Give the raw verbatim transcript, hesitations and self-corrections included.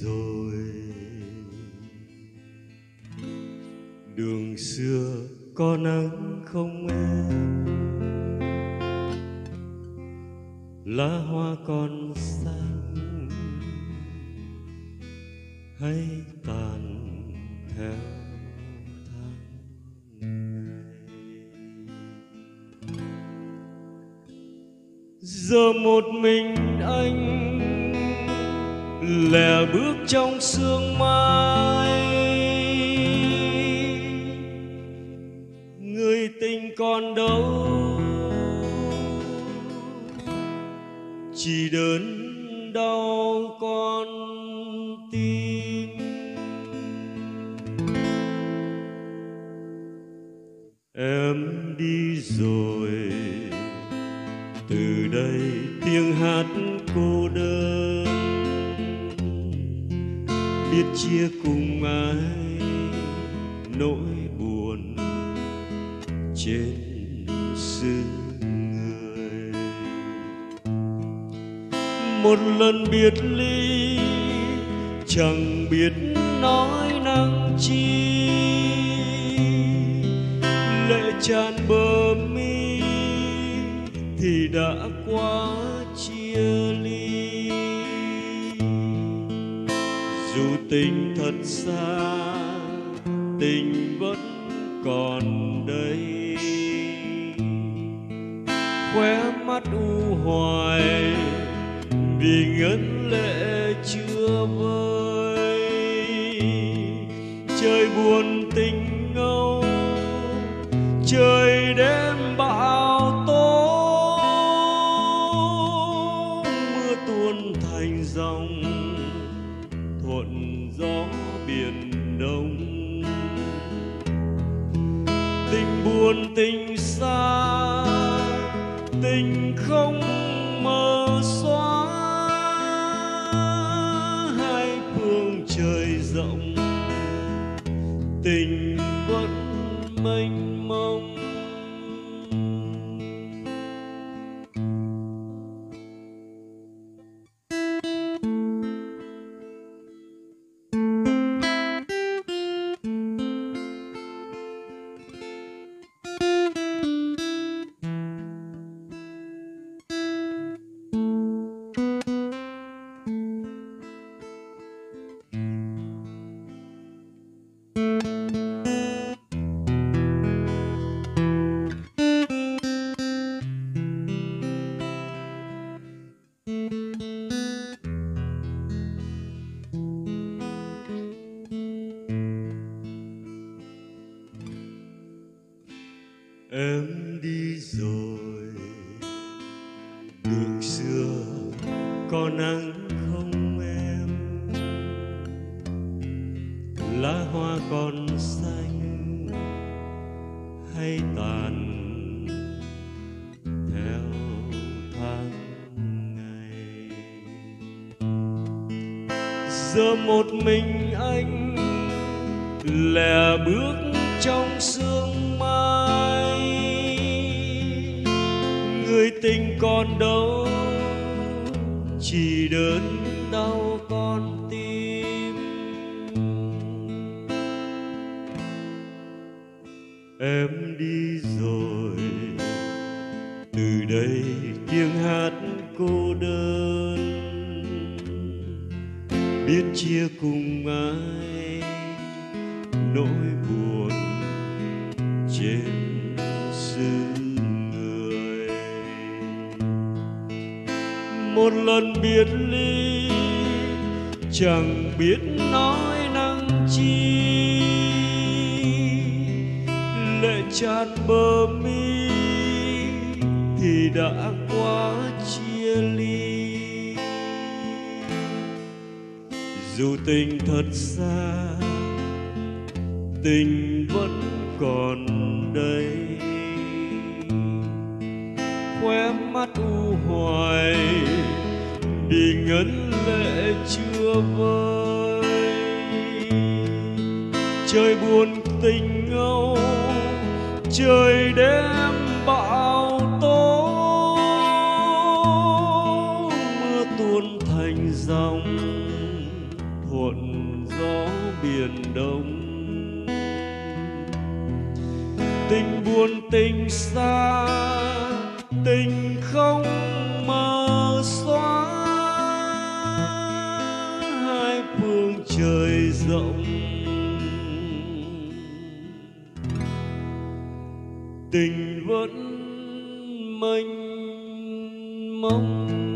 rồi. Đường xưa có nắng không em? Lá hoa còn xanh hay tàn theo tháng ngày? Giờ một mình anh lẻ bước trong sương mai, người tình còn đâu, chỉ đớn đau con tim. Em đi rồi, từ đây tiếng hát cô đơn, biết chia cùng ai nỗi buồn trên xứ người. Một lần biệt ly chẳng biết nói năng chi, lệ tràn bờ mi thì đã quá chia ly. Dù tình thật xa, tình vẫn còn đây, khóe mắt u hoài vì ngấn lệ chưa vơi. Trời buồn tình ngâu, trời đêm bão tố, mưa tuôn thành dòng thuận gió biển đông. Tình buồn tình xa, tình không mờ xóa, hai phương trời rộng tình vẫn mênh mông. Em đi rồi, đường xưa có nắng không em? Lá hoa còn xanh hay tàn theo tháng ngày? Giờ một mình anh lẻ bước trong sương mai, người tình còn đâu, chỉ đớn đau con tim. Em đi rồi, từ đây tiếng hát cô đơn, biết chia cùng ai nỗi buồn trên xứ người. Một lần biệt ly chẳng biết nói năng chi, lệ tràn bờ mi thì đã quá chia ly. Dù tình thật xa, tình vẫn còn đây, khóe mắt u hoài vì ngấn lệ chưa vơi. Trời buồn tình ngâu, trời đêm bão tố, mưa tuôn thành dòng thuận gió biển đông. Tình buồn tình xa, tình không mờ xóa, hai phương trời rộng. Tình vẫn mênh mông.